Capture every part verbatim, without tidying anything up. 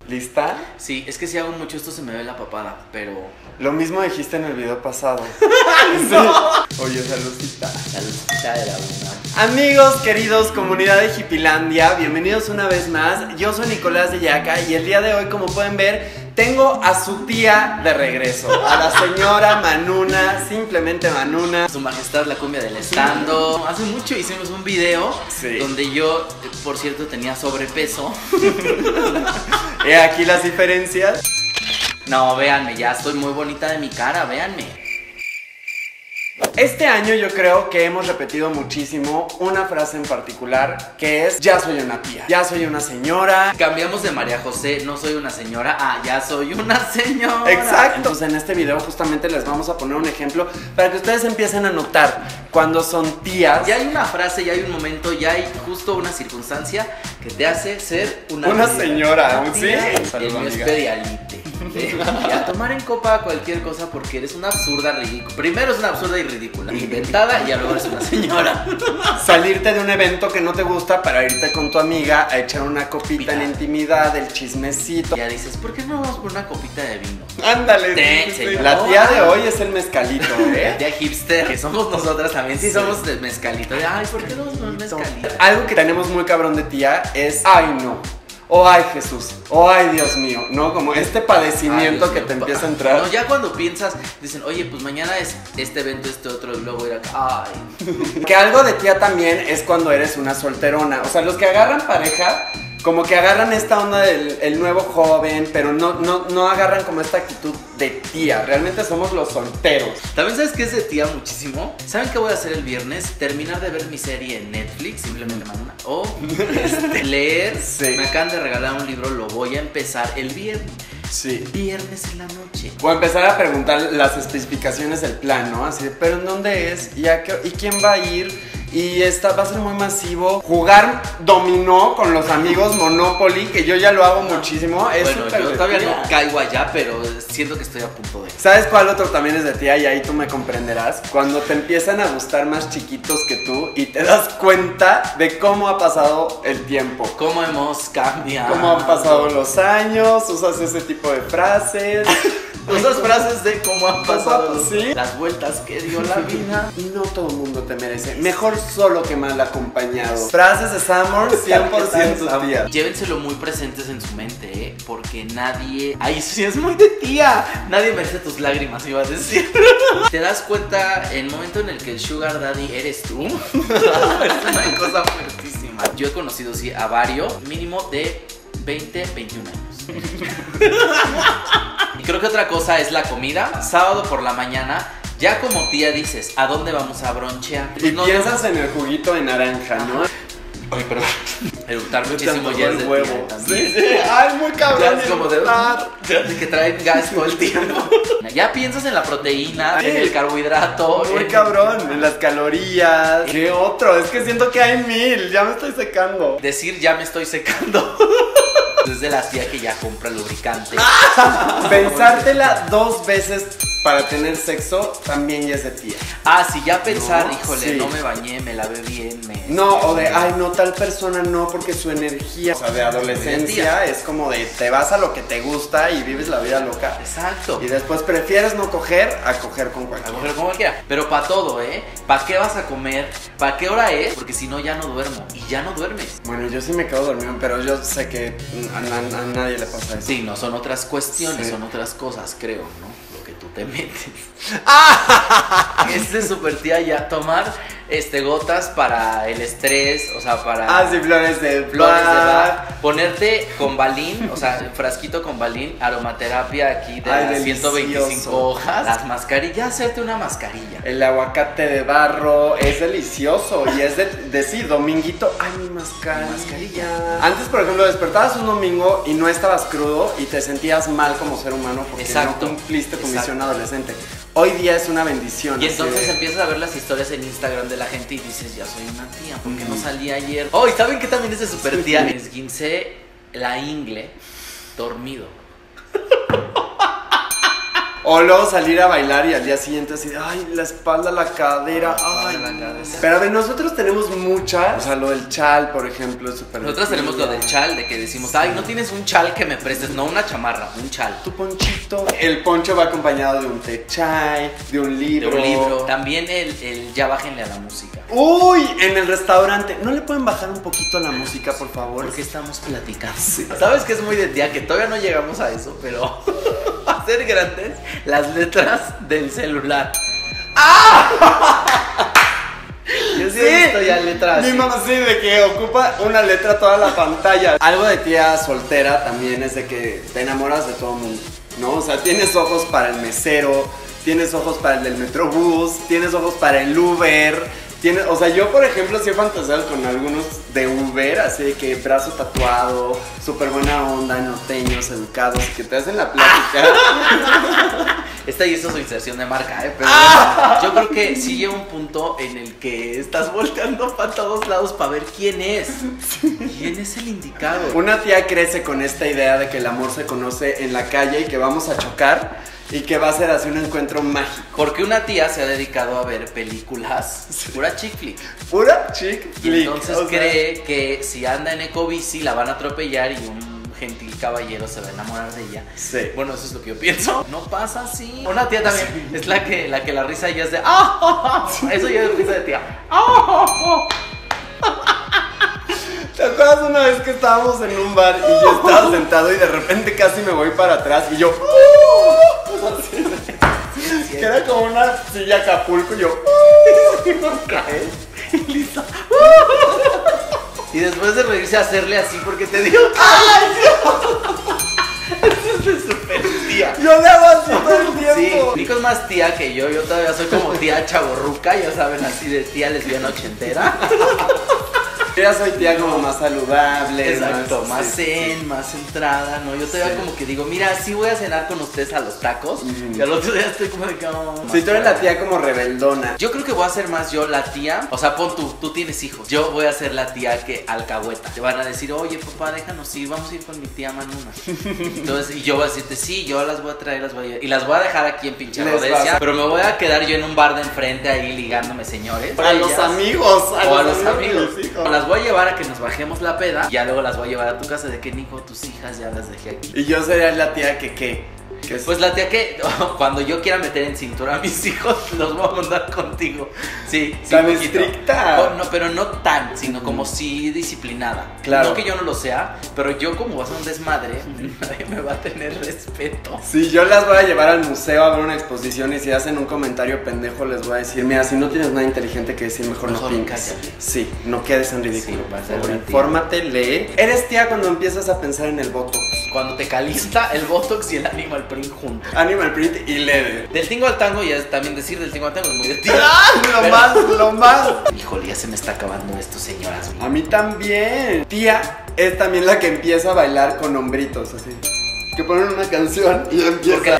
¿Lista? Sí, es que si hago mucho esto se me ve la papada, pero... Lo mismo dijiste en el video pasado. ¡No! Oye, saludcita. Saludcita de la una. Amigos, queridos, comunidad de Hipilandia, bienvenidos una vez más. Yo soy Nicolás de Yaca y el día de hoy, como pueden ver, tengo a su tía de regreso, a la señora Manuna, simplemente Manuna. Su majestad la cumbia del estando. Hace mucho hicimos un video sí. donde yo, por cierto, tenía sobrepeso. He aquí las diferencias. No, véanme, ya estoy muy bonita de mi cara, véanme. Este año yo creo que hemos repetido muchísimo una frase en particular que es: ya soy una tía, ya soy una señora. Cambiamos de María José, no soy una señora, ah, ya soy una señora. Exacto. Entonces en este video justamente les vamos a poner un ejemplo para que ustedes empiecen a notar cuando son tías. Ya hay una frase, ya hay un momento, ya hay justo una circunstancia que te hace ser una, una tía. señora. Una ¿Sí? tía. Salud, el mío es amiga. Pedialite. Y a tomar en copa cualquier cosa porque eres una absurda ridícula. Primero es una absurda y ridícula, inventada, y ya luego eres una señora. Salirte de un evento que no te gusta para irte con tu amiga a echar una copita Pita. en intimidad, el chismecito. Ya dices, ¿por qué no vamos por una copita de vino? Ándale. Ten, sí, sí. señora. La tía de hoy es el mezcalito, ¿eh? Ya hipster, que somos nosotras también, sí, Sí. somos de mezcalito. De, ay, ¿por qué no somos mezcalito? Algo que tenemos muy cabrón de tía es: ay no, o ay Jesús, o ay Dios mío, ¿no? Como este padecimiento Ay, Dios que mío, te pa- empieza a entrar. No, ya cuando piensas, dicen, oye, pues mañana es este evento, este otro, y luego ir acá. Ay. Que algo de tía también es cuando eres una solterona. O sea, los que agarran pareja, como que agarran esta onda del el nuevo joven, pero no, no, no agarran como esta actitud de tía. Realmente somos los solteros. ¿También sabes qué es de tía muchísimo? ¿Saben qué voy a hacer el viernes? Terminar de ver mi serie en Netflix, simplemente Manuna. O este, leer. Sí. Me acaban de regalar un libro, lo voy a empezar el viernes. Sí. Viernes en la noche. O empezar a preguntar las especificaciones del plan, ¿no? Así de, ¿pero en dónde es? ¿Y, a qué- y quién va a ir? Y esta va a ser muy masivo. Jugar dominó con los amigos, Monopoly, que yo ya lo hago muchísimo. Es Bueno, súper yo de todavía tía. no caigo allá, pero siento que estoy a punto de. ¿Sabes cuál otro también es de tía? Y ahí tú me comprenderás. Cuando te empiezan a gustar más chiquitos que tú y te das cuenta de cómo ha pasado el tiempo. ¿Cómo hemos cambiado? Cómo han pasado los años, usas ese tipo de frases. Esas frases de cómo han pasado los- ¿Sí? las vueltas que dio la vida. Y no todo el mundo te merece. Mejor solo que mal acompañado. Frases de Summer, cien por ciento tía. Llévenselo muy presentes en su mente, ¿eh? Porque nadie... Ay, sí es muy de tía. Nadie merece tus lágrimas, iba a decir. ¿Te das cuenta en el momento en el que el sugar daddy eres tú? Es una cosa fuertísima. Yo he conocido, sí, a varios, mínimo de veinte, veintiún años. Y creo que otra cosa es la comida. Sábado por la mañana, ya como tía dices, ¿a dónde vamos a bronchear? Y No, piensas en el juguito de naranja, ¿no? Ay, perdón. Eructar Te muchísimo antojó ya es el de huevo. tía también. Sí, sí. Ay, muy cabrón. Ya es como de, eructar. de que traen gas todo el tiempo. Ya piensas en la proteína, Sí. en el carbohidrato. Muy en- cabrón, en las calorías. ¿Qué otro? Es que siento que hay mil. Ya me estoy secando. Decir ya me estoy secando. Es de la tía que ya compra lubricante. Pensártela dos veces para tener sexo también ya es de tía. Ah, sí, ya pensar, No, híjole, sí. no me bañé, me lavé bien, me... No, o de, ay, no, tal persona no, porque su energía, o sea, de adolescencia es como de, te vas a lo que te gusta y vives la vida loca. Exacto. Y después prefieres no coger a coger con A cualquiera. coger como quiera. Pero para todo, ¿eh? ¿Para qué vas a comer? ¿Para qué hora es? Porque si no, ya no duermo. Y ya no duermes. Bueno, yo sí me quedo dormido, pero yo sé que a, a- a nadie le pasa eso. Sí, no, son otras cuestiones, Sí. son otras cosas, creo, ¿no? Lo que tú te metes. ¡Ah! Es de super tía ya tomar este, gotas para el estrés, o sea, para... Ah, sí, flores de Flores de bar. bar, ponerte con balín, o sea, frasquito con balín, aromaterapia aquí de Ay, las ciento veinticinco delicioso. hojas, las mascarillas, hacerte una mascarilla. El aguacate de barro es delicioso y es de, de sí, dominguito, ay, mi mascarilla. mascarilla. Antes, por ejemplo, despertabas un domingo y no estabas crudo y te sentías mal como ser humano porque Exacto. no cumpliste tu Exacto. misión adolescente. Hoy día es una bendición. Y así entonces de- empiezas a ver las historias en Instagram de la gente y dices, ya soy una tía, ¿por qué no salí ayer? Oh, ¿y saben qué también es de super tía? Me esguincé la ingle dormido. O luego salir a bailar y al día siguiente así, ay, la espalda, la cadera, ay. La cabeza. Pero a ver, nosotros tenemos muchas. O sea, lo del chal, por ejemplo, es súper. Nosotros tenemos lo del chal, de que decimos, ay, no tienes un chal que me prestes, no una chamarra, un chal. Tu ponchito. El poncho va acompañado de un té chai, de un libro. De un libro. También el, el ya bájenle a la música. Uy, en el restaurante. ¿No le pueden bajar un poquito a la música, por favor? Porque estamos platicando. Sí. ¿Sabes que es muy de tía? Que todavía no llegamos a eso, pero a ser grandes, las letras del celular. ¡Ah! Yo sí, sí he visto ya letras. Mi mamá sí, de que ocupa una letra toda la pantalla. Algo de tía soltera también es de que te enamoras de todo el mundo, ¿no? O sea, tienes ojos para el mesero, tienes ojos para el del Metrobús, tienes ojos para el Uber. Tienes, o sea, yo por ejemplo sí he fantaseado con algunos de Uber, así de que brazo tatuado, súper buena onda, norteños, educados, que te hacen la plática. Esta hizo su inserción de marca, ¿eh? Pero ah. yo creo que sí llega un punto en el que estás volteando para todos lados para ver quién es. ¿Quién es el indicado? Una tía crece con esta idea de que el amor se conoce en la calle y que vamos a chocar. Y que va a ser así un encuentro mágico. Porque una tía se ha dedicado a ver películas pura chick flick. Pura chick flick. Y entonces o cree sea... que si anda en ecobici la van a atropellar y un gentil caballero se va a enamorar de ella. Sí. Bueno, eso es lo que yo pienso. No pasa así. Una tía también sí. es la que, la que la risa ya es de ¡ah! Eso ya es risa de tía. ¡Ah! ¿Te acuerdas una vez que estábamos en un bar y yo estaba sentado y de repente casi me voy para atrás y yo ¡uh! Así, sí, sí, que era como una silla Acapulco y yo ¡uh! Y nos cae y listo. Y después de reírse hacerle así porque te digo ¡ay, Dios! Eso es súper tía. Yo le hago así todo el tiempo. Sí, Nico es más tía que yo. Yo todavía soy como tía chavorruca, ya saben, así de tía lesbiana ochentera. Yo ya soy tía como más saludable. Exacto, más, más sí, zen, sí. más centrada, ¿no? Yo todavía sí. como que digo, mira, sí voy a cenar con ustedes a los tacos. Mm. Y al otro día estoy como de que... Oh, sí, tú eres la tía como rebeldona. Yo creo que voy a ser más yo la tía. O sea, pon tú, tú tienes hijos. Yo voy a ser la tía que alcahueta. Te van a decir, oye, papá, déjanos ir, vamos a ir con mi tía Manuna. Entonces, y yo voy a decirte, sí, yo las voy a traer, las voy a... Y las voy a dejar aquí en pinche Rodesia. Pero me voy a quedar yo en un bar de enfrente ahí ligándome, señores. A los amigos. A o a los amigos. amigos. Las voy a llevar a que nos bajemos la peda y ya luego las voy a llevar a tu casa de que Nico, tus hijas ya las dejé aquí. Y yo sería la tía que qué. Pues la tía que oh, cuando yo quiera meter en cintura a mis hijos los voy a mandar contigo. Sí, sí tan estricta. Oh, no, pero no tan, sino como sí disciplinada. Claro. No que yo no lo sea, pero yo como vas a un desmadre, nadie me va a tener respeto. Sí, yo las voy a llevar al museo a ver una exposición y si hacen un comentario pendejo les voy a decir, mira, si no tienes nada inteligente que decir, mejor, mejor no pinques. Sí, no quedes en ridículo. Sí, por favor, infórmate, lee. Eres tía cuando empiezas a pensar en el botox. Cuando te calienta el botox y el animal print juntos. Animal print y leve. Del tingo al tango, ya es también decir del tingo al tango es muy de tía. ¡Ah! Lo pero... más, lo más. Híjole, ya se me está acabando esto, señoras. A mí también. Tía es también la que empieza a bailar con hombritos, así. Que ponen una canción y empieza. Porque...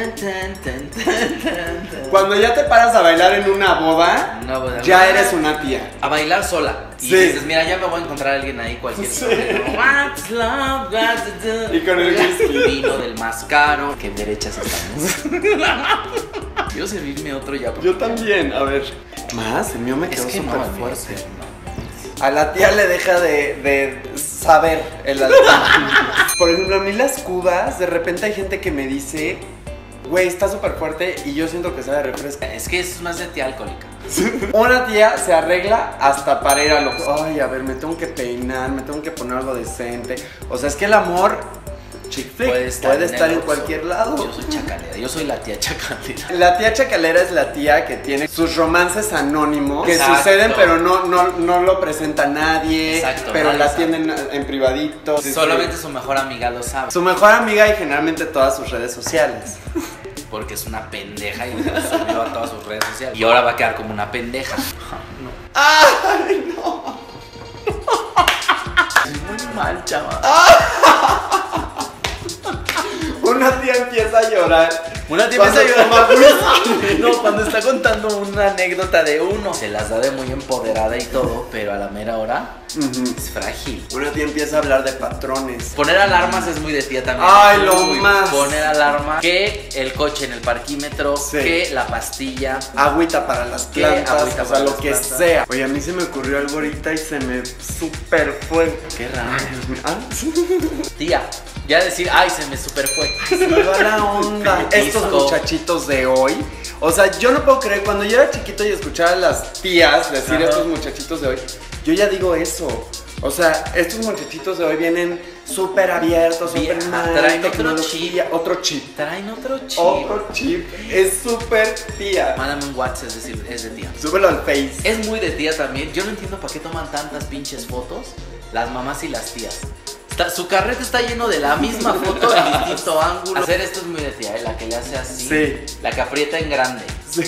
Cuando ya te paras a bailar en una boda, una boda ya eres una tía. A bailar sola. Y sí. dices, mira, ya me voy a encontrar a alguien ahí, cualquier sí. What's love got to do? Y con el whisky. Vino del más caro. Qué derechas estamos. Quiero servirme otro ya. Yo también, a ver. Más, el mío me quedó es que súper no, fuerte. No. A la tía le deja de, de saber el alcohol. Por ejemplo, a mí las cubas, de repente hay gente que me dice, güey, está súper fuerte y yo siento que sabe refresca. Es que es más de tía alcohólica. Una tía se arregla hasta para ir a lo... Ay, a ver, me tengo que peinar, me tengo que poner algo decente. O sea, es que el amor... Chick flick puede estar, puede en, estar en cualquier lado. Yo soy chacalera, yo soy la tía chacalera. La tía chacalera es la tía que tiene sus romances anónimos. Exacto. Que suceden pero no, no, no lo presenta a nadie. Exacto. Pero la tienen en privadito. Solamente su mejor amiga lo sabe. Su mejor amiga y generalmente todas sus redes sociales. Porque es una pendeja y subió a todas sus redes sociales. Y ahora va a quedar como una pendeja. No. ¡Ay, no! Es muy mal, chaval. Una tía empieza a llorar. Una tía empieza a llorar. No, cuando está contando una anécdota de uno. Se las da de muy empoderada y todo, pero a la mera hora Ujú. es frágil. Una tía empieza a hablar de patrones. Poner alarmas es muy de tía también. Ay, Es lo muy- más. Poner alarma, que el coche en el parquímetro, Sí. que la pastilla. Agüita para las ¿Qué plantas, agüita o sea, para lo las que plantas? sea. Oye, a mí se me ocurrió algo ahorita y se me super fue. Qué raro. Ah, Tía, ya decir, ay, se me super fue. se me va la onda. Estos Disco. muchachitos de hoy. O sea, yo no puedo creer, cuando yo era chiquito y escuchaba a las tías decir Ajá. estos muchachitos de hoy, yo ya digo eso. O sea, estos muchachitos de hoy vienen súper abiertos, Bien, súper mal, traen otro tecnología, otro chip. Traen otro chip. Otro chip. Es súper tía. Mándame un WhatsApp, es decir, es de tía. Súbelo al Face. Es muy de tía también. Yo no entiendo para qué toman tantas pinches fotos las mamás y las tías. Está- su carrete está lleno de la misma foto en distinto ángulo. Hacer esto es muy de tía, ¿eh? La que le hace así. Sí. La que aprieta en grande. Sí.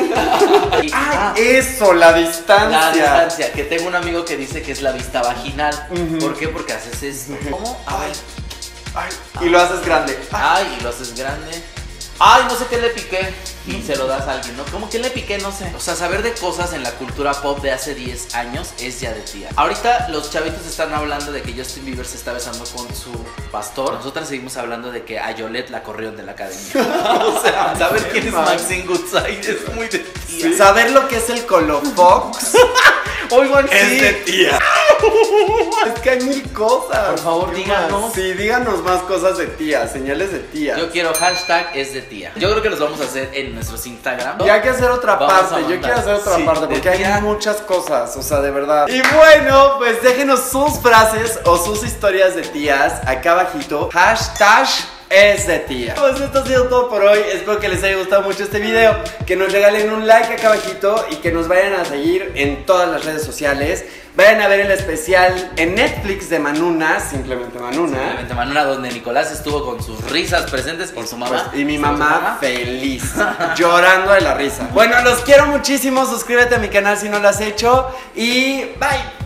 Y- ¡Ay, ah, eso! La distancia. la distancia. Que tengo un amigo que dice que es la vista vaginal. Ujú. ¿Por qué? Porque haces esto. ¿Cómo? A ver. Ay, y lo haces grande. Ay, y lo haces grande. Ay, no sé qué le piqué. Y se lo das a alguien, ¿no? ¿Cómo que le piqué? No sé. O sea, saber de cosas en la cultura pop de hace diez años es ya de tía. Ahorita los chavitos están hablando de que Justin Bieber se está besando con su pastor. Nosotras seguimos hablando de que a Yolette la corrieron de la academia. O sea, saber quién es Maxine Goodside es muy de tía. Sí. Saber lo que es el Colofox Oigan, es sí. de tía. Es que hay mil cosas. Por favor, ¿Qué díganos. más? Sí, díganos más cosas de tía, señales de tía. Yo quiero hashtag es de tía. Yo creo que los vamos a hacer en nuestros Instagram. Y hay que hacer otra Vamos a parte, yo mandar. quiero hacer otra Sí, parte de porque tía. hay muchas cosas, o sea, de verdad. Y bueno, pues déjenos sus frases o sus historias de tías acá abajito. Hashtag es de tía. Pues esto ha sido todo por hoy, espero que les haya gustado mucho este video, que nos regalen un like acá abajito y que nos vayan a seguir en todas las redes sociales. Vayan a ver el especial en Netflix de Manuna, simplemente Manuna. Simplemente Manuna, donde Nicolás estuvo con sus risas presentes por su mamá. Pues, y mi Su mamá feliz, llorando de la risa. Bueno, los quiero muchísimo, suscríbete a mi canal si no lo has hecho y bye.